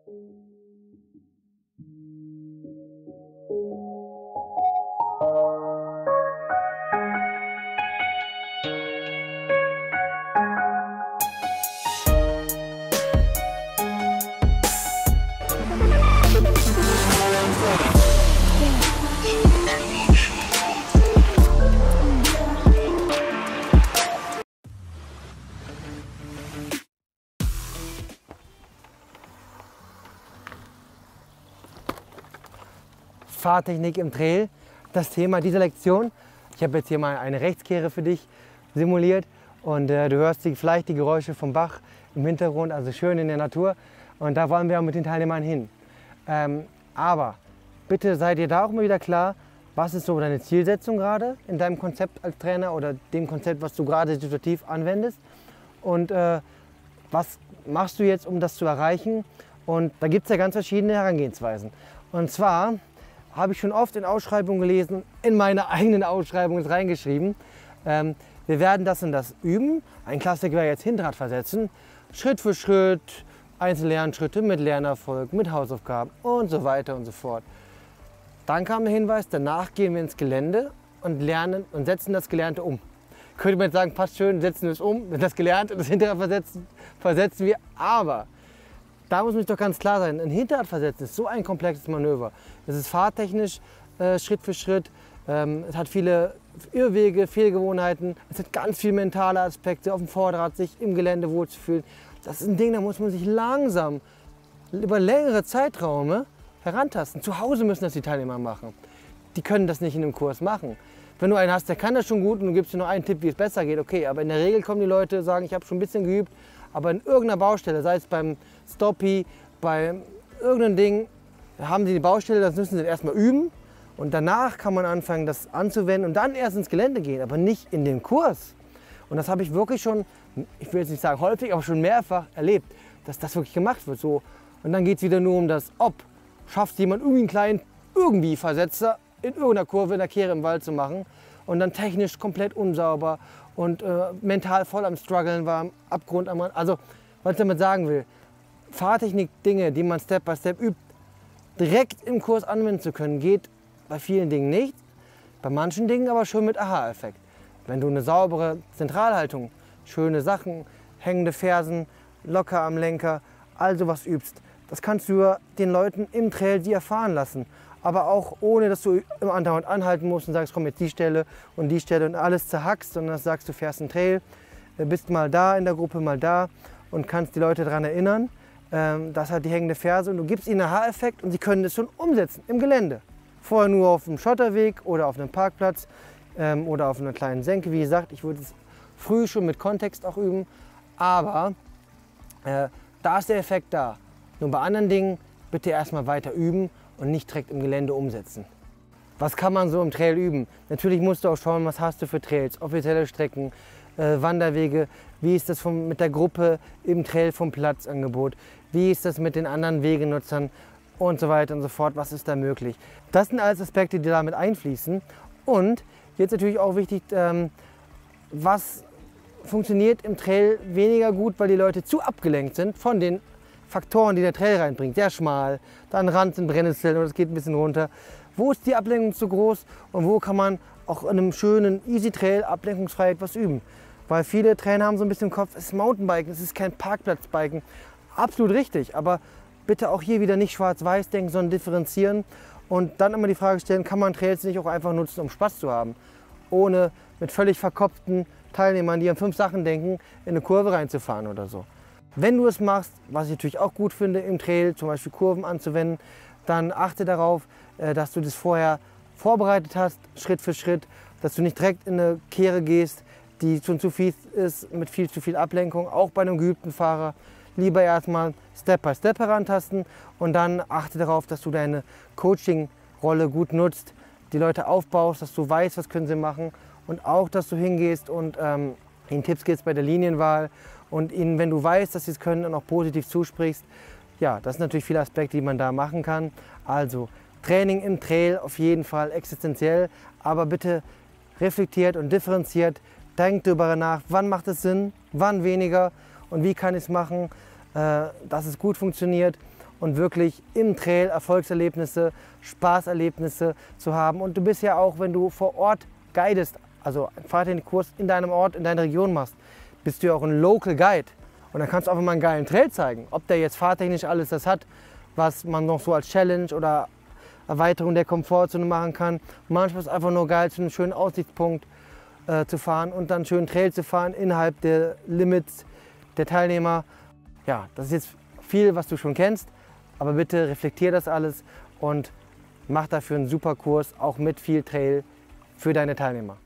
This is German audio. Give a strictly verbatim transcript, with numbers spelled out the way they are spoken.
Fahrtechnik im Trail, das Thema dieser Lektion. Ich habe jetzt hier mal eine Rechtskehre für dich simuliert und äh, du hörst die, vielleicht die Geräusche vom Bach im Hintergrund, also schön in der Natur, und da wollen wir auch mit den Teilnehmern hin. Ähm, aber bitte seid ihr da auch mal wieder klar, was ist so deine Zielsetzung gerade in deinem Konzept als Trainer oder dem Konzept, was du gerade situativ anwendest, und äh, was machst du jetzt, um das zu erreichen. Und da gibt es ja ganz verschiedene Herangehensweisen. Und zwar habe ich schon oft in Ausschreibungen gelesen, in meine eigenen Ausschreibungen reingeschrieben, ähm, wir werden das und das üben. Ein Klassiker wäre jetzt Hinterrad versetzen, Schritt für Schritt, einzelne Lernschritte mit Lernerfolg, mit Hausaufgaben und so weiter und so fort. Dann kam der Hinweis, danach gehen wir ins Gelände und lernen und setzen das Gelernte um. Könnte man jetzt sagen, passt schön, setzen wir es um, das Gelernte, das Hinterrad versetzen, versetzen wir, aber da muss mich doch ganz klar sein, ein Hinterrad versetzen ist so ein komplexes Manöver. Es ist fahrtechnisch äh, Schritt für Schritt, ähm, es hat viele Irrwege, Fehlgewohnheiten, es hat ganz viele mentale Aspekte, auf dem Vorderrad sich im Gelände wohlzufühlen. Das ist ein Ding, da muss man sich langsam, über längere Zeiträume herantasten. Zu Hause müssen das die Teilnehmer machen. Die können das nicht in einem Kurs machen. Wenn du einen hast, der kann das schon gut und du gibst dir noch einen Tipp, wie es besser geht, okay, aber in der Regel kommen die Leute, sagen, ich habe schon ein bisschen geübt, aber in irgendeiner Baustelle, sei es beim Stoppie, bei irgendeinem Ding, haben sie die Baustelle, das müssen sie erstmal üben und danach kann man anfangen, das anzuwenden und dann erst ins Gelände gehen, aber nicht in den Kurs. Und das habe ich wirklich schon, ich will jetzt nicht sagen häufig, aber schon mehrfach erlebt, dass das wirklich gemacht wird. So. Und dann geht es wieder nur um das Ob. Schafft jemand irgendwie einen kleinen irgendwie Versetzer in irgendeiner Kurve, in der Kehre im Wald zu machen und dann technisch komplett unsauber und äh, mental voll am Struggeln war, am Abgrund am Rand. Also, was ich damit sagen will, Fahrtechnik, Dinge, die man Step by Step übt, direkt im Kurs anwenden zu können, geht bei vielen Dingen nicht, bei manchen Dingen aber schon mit Aha-Effekt. Wenn du eine saubere Zentralhaltung, schöne Sachen, hängende Fersen, locker am Lenker, all sowas übst, das kannst du den Leuten im Trail die erfahren lassen. Aber auch ohne, dass du im andauernd anhalten musst und sagst, komm jetzt die Stelle und die Stelle und alles zerhackst, sondern dass sagst, du fährst einen Trail, bist mal da in der Gruppe, mal da und kannst die Leute daran erinnern, das hat die hängende Ferse und du gibst ihnen einen Aha-Effekt und sie können das schon umsetzen im Gelände. Vorher nur auf einem Schotterweg oder auf einem Parkplatz ähm, oder auf einer kleinen Senke. Wie gesagt, ich würde es früh schon mit Kontext auch üben, aber äh, da ist der Effekt da. Nur bei anderen Dingen bitte erstmal weiter üben und nicht direkt im Gelände umsetzen. Was kann man so im Trail üben? Natürlich musst du auch schauen, was hast du für Trails, offizielle Strecken, äh, Wanderwege, wie ist das vom, mit der Gruppe im Trail vom Platzangebot, wie ist das mit den anderen Wegenutzern und so weiter und so fort, was ist da möglich. Das sind alles Aspekte, die damit einfließen. Und jetzt natürlich auch wichtig, ähm, was funktioniert im Trail weniger gut, weil die Leute zu abgelenkt sind von den Faktoren, die der Trail reinbringt. Sehr schmal, dann Rand sind Brennnesseln und es geht ein bisschen runter. Wo ist die Ablenkung zu groß und wo kann man auch in einem schönen Easy Trail ablenkungsfrei etwas üben? Weil viele Trainer haben so ein bisschen im Kopf, es ist Mountainbiken, es ist kein Parkplatzbiken. Absolut richtig, aber bitte auch hier wieder nicht schwarz-weiß denken, sondern differenzieren und dann immer die Frage stellen, kann man Trails nicht auch einfach nutzen, um Spaß zu haben? Ohne mit völlig verkopften Teilnehmern, die an fünf Sachen denken, in eine Kurve reinzufahren oder so. Wenn du es machst, was ich natürlich auch gut finde im Trail, zum Beispiel Kurven anzuwenden, dann achte darauf, dass du das vorher vorbereitet hast, Schritt für Schritt, dass du nicht direkt in eine Kehre gehst, die schon zu viel ist, mit viel zu viel Ablenkung, auch bei einem geübten Fahrer. Lieber erstmal Step by Step herantasten und dann achte darauf, dass du deine Coaching-Rolle gut nutzt, die Leute aufbaust, dass du weißt, was können sie machen und auch, dass du hingehst und ähm, ihnen Tipps gibst bei der Linienwahl und ihnen, wenn du weißt, dass sie es können, dann auch positiv zusprichst. Ja, das sind natürlich viele Aspekte, die man da machen kann. Also Training im Trail auf jeden Fall existenziell, aber bitte reflektiert und differenziert. Denkt darüber nach, wann macht es Sinn, wann weniger und wie kann ich es machen, äh, dass es gut funktioniert. und wirklich im Trail Erfolgserlebnisse, Spaßerlebnisse zu haben. Und du bist ja auch, wenn du vor Ort guidest, also einen Fahrtechnikkurs in deinem Ort, in deiner Region machst, bist du ja auch ein Local Guide. Und dann kannst du einfach mal einen geilen Trail zeigen. Ob der jetzt fahrtechnisch alles das hat, was man noch so als Challenge oder Erweiterung der Komfortzone machen kann. Manchmal ist es einfach nur geil, zu einem schönen Aussichtspunkt äh, zu fahren und dann einen schönen Trail zu fahren innerhalb der Limits der Teilnehmer. Ja, das ist jetzt viel, was du schon kennst, aber bitte reflektier das alles und mach dafür einen super Kurs, auch mit viel Trail für deine Teilnehmer.